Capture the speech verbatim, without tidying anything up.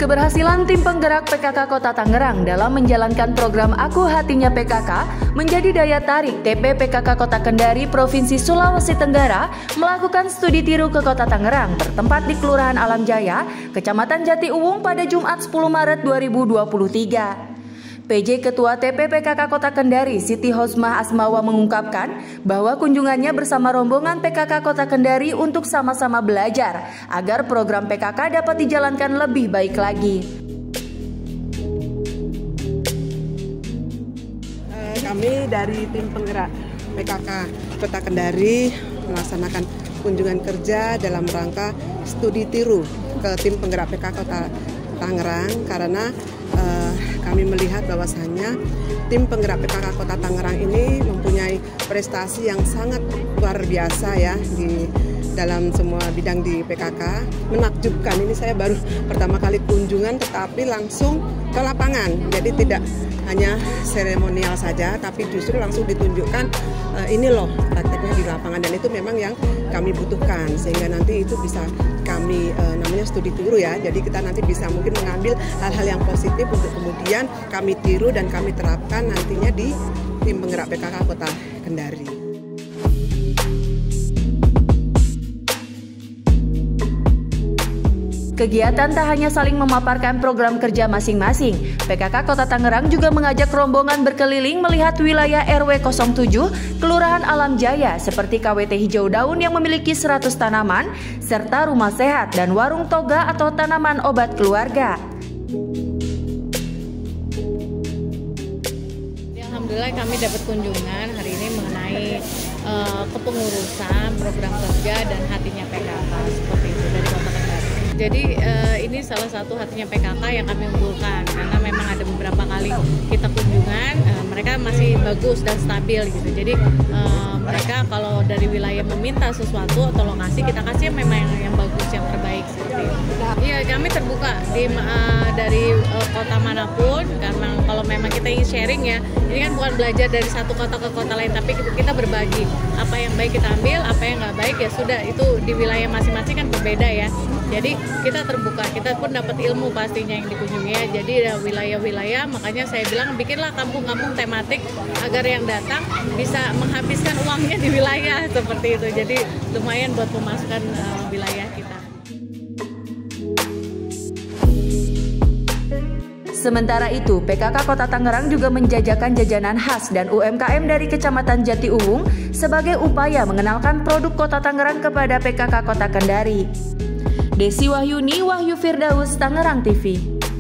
Keberhasilan tim penggerak P K K Kota Tangerang dalam menjalankan program Aku Hatinya P K K menjadi daya tarik T P P K K Kota Kendari Provinsi Sulawesi Tenggara melakukan studi tiru ke Kota Tangerang bertempat di Kelurahan Alam Jaya, Kecamatan Jati Uwung pada Jumat sepuluh Maret dua ribu dua puluh tiga. P J Ketua T P P K K Kota Kendari Siti Hosmah Asmawa mengungkapkan bahwa kunjungannya bersama rombongan P K K Kota Kendari untuk sama-sama belajar agar program P K K dapat dijalankan lebih baik lagi. Kami dari tim penggerak P K K Kota Kendari melaksanakan kunjungan kerja dalam rangka studi tiru ke tim penggerak P K K Kota Tangerang karena uh, kami melihat bahwasannya tim penggerak P K K Kota Tangerang ini mempunyai prestasi yang sangat luar biasa ya di dalam semua bidang di P K K. Menakjubkan, ini saya baru pertama kali kunjungan tetapi langsung ke lapangan, jadi tidak hanya seremonial saja tapi justru langsung ditunjukkan uh, ini loh prakteknya di lapangan, dan itu memang yang kami butuhkan sehingga nanti itu bisa kami uh, namanya studi tiru ya, jadi kita nanti bisa mungkin mengambil hal-hal yang positif untuk kemudian kami tiru dan kami terapkan nantinya di tim penggerak P K K Kota Kendari. Kegiatan tak hanya saling memaparkan program kerja masing-masing, P K K Kota Tangerang juga mengajak rombongan berkeliling melihat wilayah R W nol tujuh Kelurahan Alam Jaya seperti K W T Hijau Daun yang memiliki seratus tanaman, serta rumah sehat dan warung toga atau tanaman obat keluarga. Alhamdulillah kami dapat kunjungan hari ini mengenai uh, kepengurusan program kerja dan hatinya P K K seperti itu dari Kota Kendari. Jadi uh, ini salah satu hatinya P K K yang kami unggulkan karena memang ada beberapa kali kita kunjungan, uh, mereka masih bagus dan stabil gitu. Jadi uh, mereka kalau dari wilayah meminta sesuatu atau lokasi, kita kasih memang yang, yang bagus, yang terbaik seperti itu. Iya, kami terbuka di uh, dari uh, kota manapun karena kalau memang kita ingin sharing ya, ini kan bukan belajar dari satu kota ke kota lain, tapi kita berbagi apa yang baik kita ambil, apa yang nggak baik ya sudah, itu di wilayah masing-masing kan berbeda ya. Jadi kita terbuka, kita pun dapat ilmu pastinya yang dikunjungi ya. Jadi ada wilayah-wilayah, makanya saya bilang bikinlah kampung-kampung tematik agar yang datang bisa menghabiskan uangnya di wilayah seperti itu. Jadi lumayan buat pemasukan uh, wilayah kita. Sementara itu, P K K Kota Tangerang juga menjajakan jajanan khas dan U M K M dari Kecamatan Jati Uwung sebagai upaya mengenalkan produk Kota Tangerang kepada P K K Kota Kendari. Desi Wahyuni, Wahyu Firdaus, Tangerang T V.